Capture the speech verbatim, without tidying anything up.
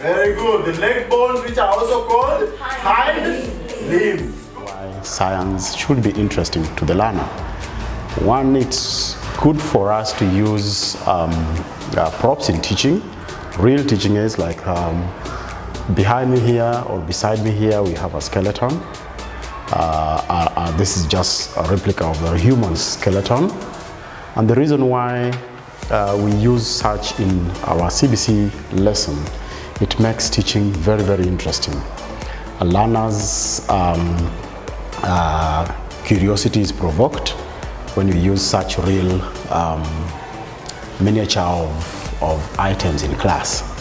Very good. The leg bones, which are also called hind limbs. Why science should be interesting to the learner. One, it's good for us to use um, uh, props in teaching, real teaching aids, like um, behind me here or beside me here we have a skeleton. Uh, uh, uh, this is just a replica of the human skeleton. And the reason why uh, we use such in our C B C lesson, it makes teaching very, very interesting. A learner's um, uh, curiosity is provoked when you use such real um, miniature of, of items in class.